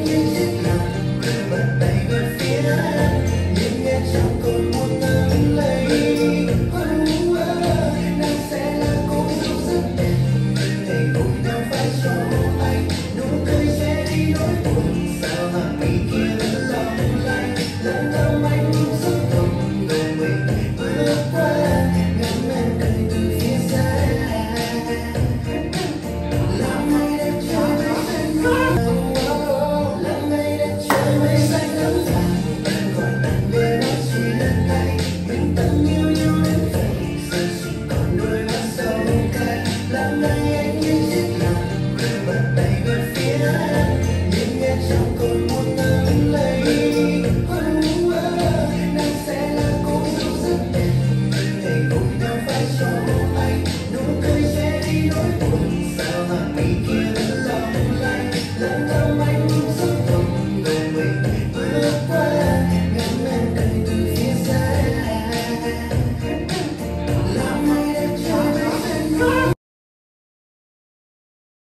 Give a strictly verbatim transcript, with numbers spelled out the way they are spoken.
anh như chiếc lòng vừa bật bay về phía anh, nhưng nghe trong tôi muốn nắm lấy. Nàng sẽ là cô dâu rất đẹp, ngày vui đâu phải cho anh, nụ cười che đi nỗi buồn. Sao mà mi kia vẫn lòng lanh, lần thăm anh cũng rất đồng người mình bước qua, ngân em cười từ phía xa. Làm mây đẹp trời mây xanh ngắm, làm mây đẹp trời mây xanh ngắm vàng. Em gọi anh về nói chia tay, mình từng yêu nhau đến vậy, giờ chỉ còn đôi mắt sâu cay. Làm mây anh như chiếc lòng vừa bật bay về phía anh, nhưng nghe trong tôi muốn nắm lấy. Nàng sẽ là cô dâu rất đẹp, ngày vui đâu phải cho anh, nụ cười che đi nỗi buồn. Sao mà mi kia vẫn lòng lanh, lần